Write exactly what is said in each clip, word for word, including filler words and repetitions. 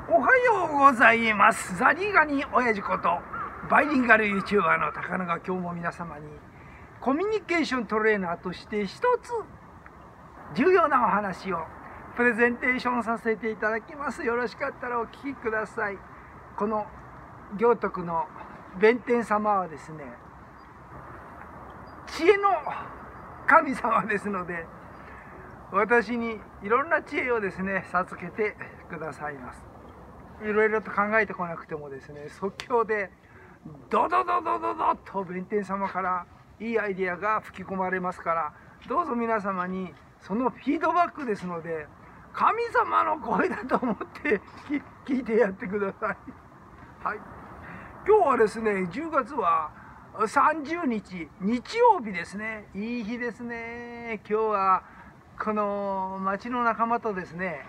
おはようございます。ザリガニ親父ことバイリンガル YouTuber の高野が今日も皆様にコミュニケーショントレーナーとして一つ重要なお話をプレゼンテーションさせていただきます。よろしかったらお聞きください。この行徳の弁天様はですね、知恵の神様ですので、私にいろんな知恵をですね授けてくださいます。いろいろと考えてこなくてもですね、即興でドドドドドドッと弁天様からいいアイデアが吹き込まれますから、どうぞ皆様にそのフィードバックですので、神様の声だと思って聞いてやってください。はい、今日はですねじゅうがつはさんじゅうにち日曜日ですね。いい日ですね。今日はこの町の仲間とですね、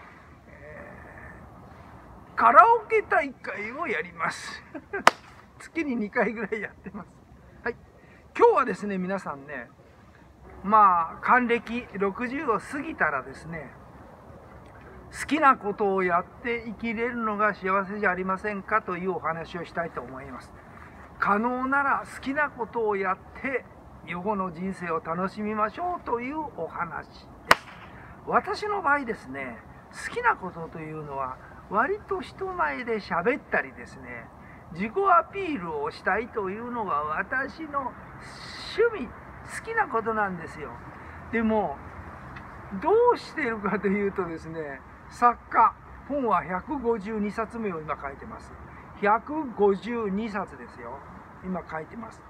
カラオケ大会をやります月ににかいぐらいやってます。はい、今日はですね皆さんね、まあ還暦ろくじゅうを過ぎたらですね、好きなことをやって生きれるのが幸せじゃありませんかというお話をしたいと思います。可能なら好きなことをやって予後の人生を楽しみましょうというお話です。私の場合ですね、好きなことというのは割と人前で喋ったりですね、自己アピールをしたいというのが私の趣味、好きなことなんですよ。でもどうしているかというとですね、作家、本はひゃくごじゅうにさつめを今書いてます。ひゃくごじゅうにさつですよ、今書いてます。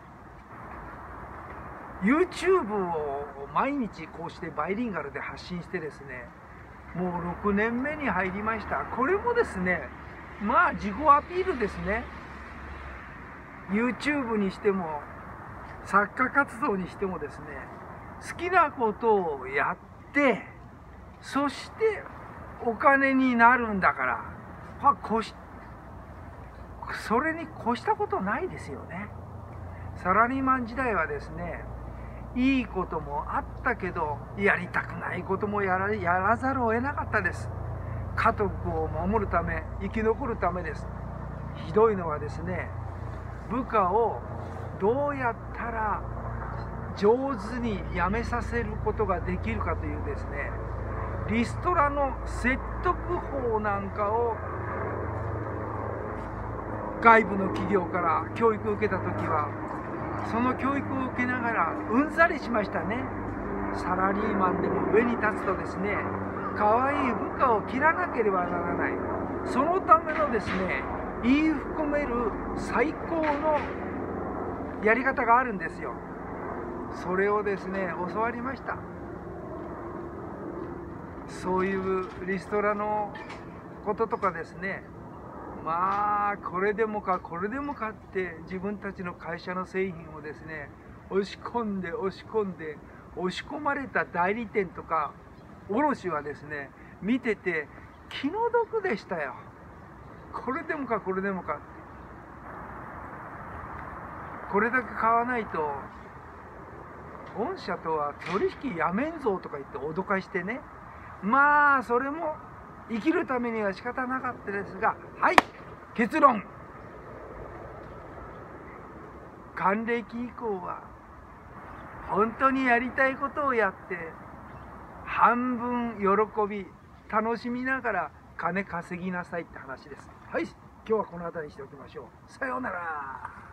YouTube を毎日こうしてバイリンガルで発信してですね、もうろくねんめに入りました。これもですね、まあ自己アピールですね。 YouTube にしても作家活動にしてもですね、好きなことをやってそしてお金になるんだから、まあ、こしそれに越したことないですよね。サラリーマン時代はですね、いいこともあったけどやりたくないこともやら、やらざるを得なかったです。家族を守るため、生き残るためです。ひどいのはですね、部下をどうやったら上手に辞めさせることができるかというですね、リストラの説得法なんかを外部の企業から教育を受けた時は、その教育を受けながらうんざりしましたね。サラリーマンでも上に立つとですね、可愛い部下を切らなければならない。そのためのですね、言い含める最高のやり方があるんですよ。それをですね教わりました。そういうリストラのこととかですね、まあこれでもかこれでもかって自分たちの会社の製品をですね押し込んで押し込んで、押し込まれた代理店とか卸はですね見てて気の毒でしたよ。これでもかこれでもかって、これだけ買わないと御社とは取引やめんぞとか言って脅かしてね、まあそれも生きるためには仕方なかったですが、はい、結論、還暦以降は本当にやりたいことをやって半分喜び楽しみながら金稼ぎなさいって話です。はい、今日はこの辺りにしておきましょう。さようなら。